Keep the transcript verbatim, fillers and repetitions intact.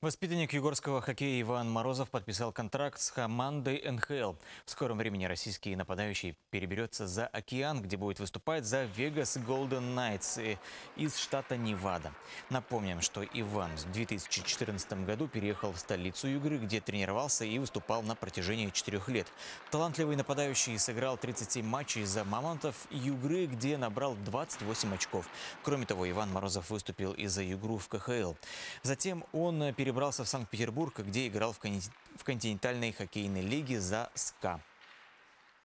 Воспитанник югорского хоккея Иван Морозов подписал контракт с командой эн ха эл. В скором времени российский нападающий переберется за океан, где будет выступать за Vegas Golden Knights э, из штата Невада. Напомним, что Иван в две тысячи четырнадцатом году переехал в столицу Югры, где тренировался и выступал на протяжении четырех лет. Талантливый нападающий сыграл тридцать семь матчей за Мамонтов Югры, где набрал двадцать восемь очков. Кроме того, Иван Морозов выступил и за Югру в ка ха эл. Затем он перебрался перебрался в Санкт-Петербург, где играл в континентальной хоккейной лиге за СКА.